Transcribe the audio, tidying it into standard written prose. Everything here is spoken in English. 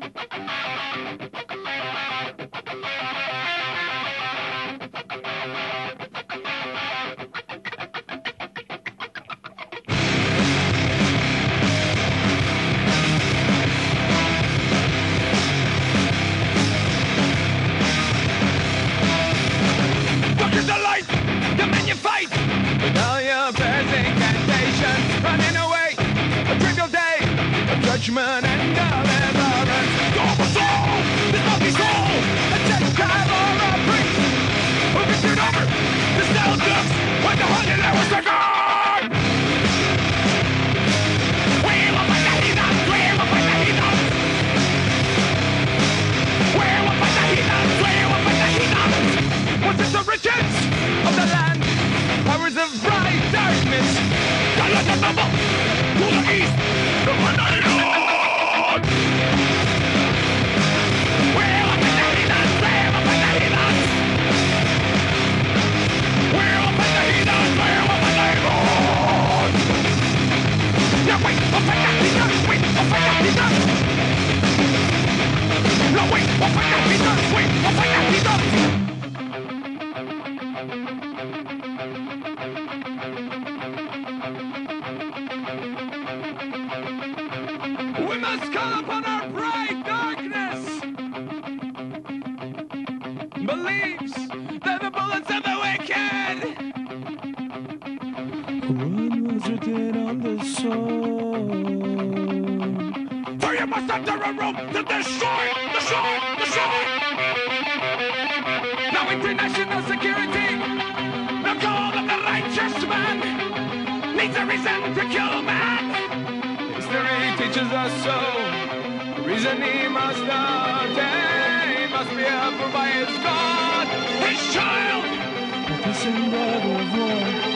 Judgment and deliverance. Go for soul, this must be soul. A dead crab or a priest who gets it over the cell ducks when the hundred hours are gone. We will fight the heathens. We will fight the heathens. We will fight the heathens. We will fight the heathens. Once it's the riches of the land, powers of bright darkness, the land of bubble to the east. The one I know. We must call upon our bright darkness. Believes that the bullets of the wicked. What was written on the soul? For you must enter a room to destroy, destroy, destroy. Now international security, the call of the righteous man, needs a reason to kill man. History teaches us so. Reason he must obtain must be upheld by his God, his child. The symbol of war.